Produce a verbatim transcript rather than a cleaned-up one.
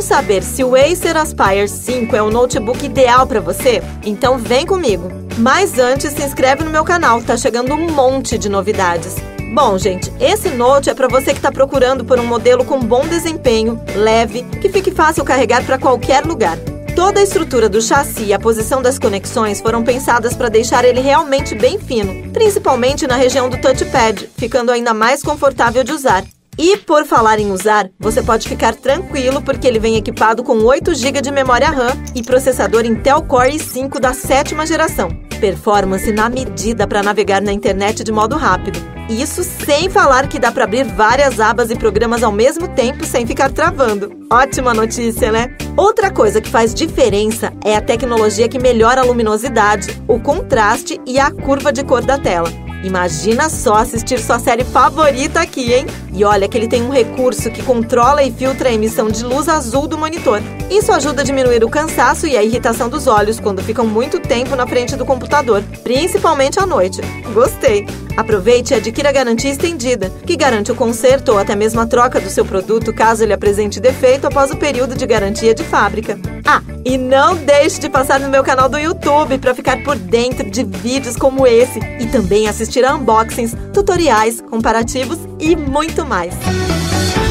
Quer saber se o Acer Aspire cinco é o notebook ideal para você? Então vem comigo! Mas antes, se inscreve no meu canal, tá chegando um monte de novidades. Bom, gente, esse Note é para você que está procurando por um modelo com bom desempenho, leve, que fique fácil carregar para qualquer lugar. Toda a estrutura do chassi e a posição das conexões foram pensadas para deixar ele realmente bem fino, principalmente na região do touchpad, ficando ainda mais confortável de usar. E, por falar em usar, você pode ficar tranquilo porque ele vem equipado com oito gigas de memória RAM e processador Intel Core i cinco da sétima geração. Performance na medida para navegar na internet de modo rápido. Isso sem falar que dá para abrir várias abas e programas ao mesmo tempo sem ficar travando. Ótima notícia, né? Outra coisa que faz diferença é a tecnologia que melhora a luminosidade, o contraste e a curva de cor da tela. Imagina só assistir sua série favorita aqui, hein? E olha que ele tem um recurso que controla e filtra a emissão de luz azul do monitor. Isso ajuda a diminuir o cansaço e a irritação dos olhos quando ficam muito tempo na frente do computador, principalmente à noite. Gostei! Aproveite e adquira a garantia estendida, que garante o conserto ou até mesmo a troca do seu produto caso ele apresente defeito após o período de garantia de fábrica. Ah, e não deixe de passar no meu canal do YouTube para ficar por dentro de vídeos como esse e também assistir a unboxings, tutoriais, comparativos e muito mais.